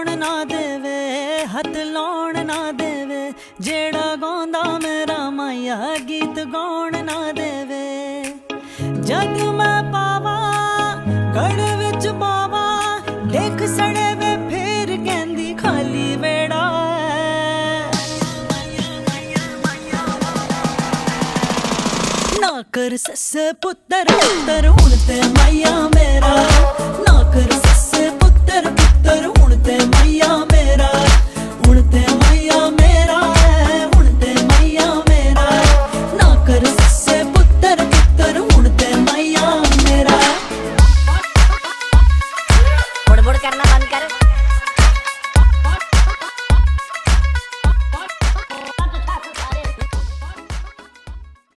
लाउण ना देवे, हथ लाउण ना देवे, जेड़ा गांदा मेरा माया गीत गाउण ना देवे। जग मैं पावा गढ़ विच बावा, देख सड़े वे फिर कहंदी खाली वेड़ा है। ना कर सस्से पुत्तर पुत्तर हुण ते माया मेरा, ना कर सस्से पुत्तर पुत्तर हुण ते